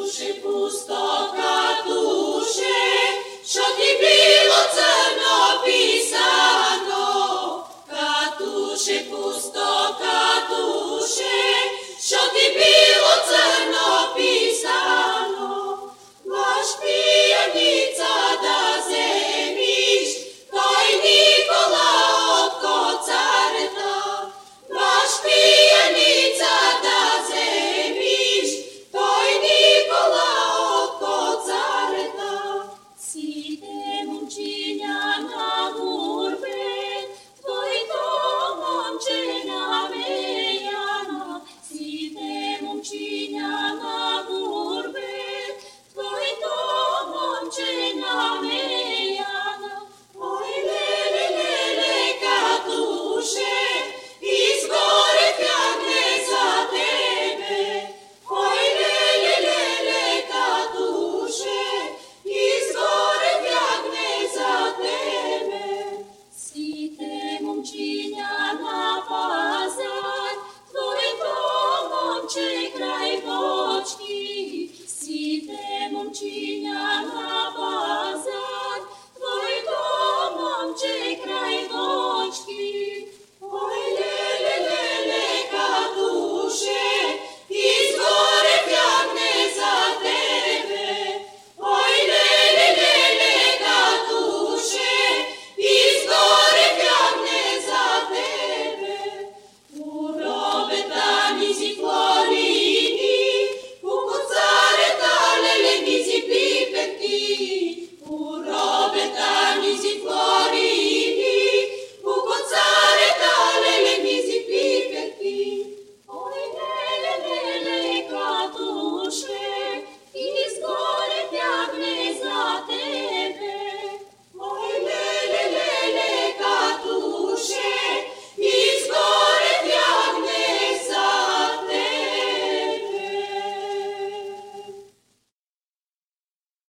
Katushe, pusto Katushe, що ti bilo crno pisano. Katushe, pusto Katushe, що ti bilo crno pisano. Baš pijanica da zemiš, toj Nikola oko careta. Baš pijanica da zemiš, toj Nikola oko careta. Site mumčinja na gurbe, tvoj to momčina mejana. Site mumčinja na gurbe, tvoj to momčina mejana. Oj, lele, lele, Katushe, izgore tjagne za tebe. Oj, lele, lele, Katushe, izgore tjagne za tebe. Site momčinja na pazar, tvoj to momče kraj bočki. Site momčinja na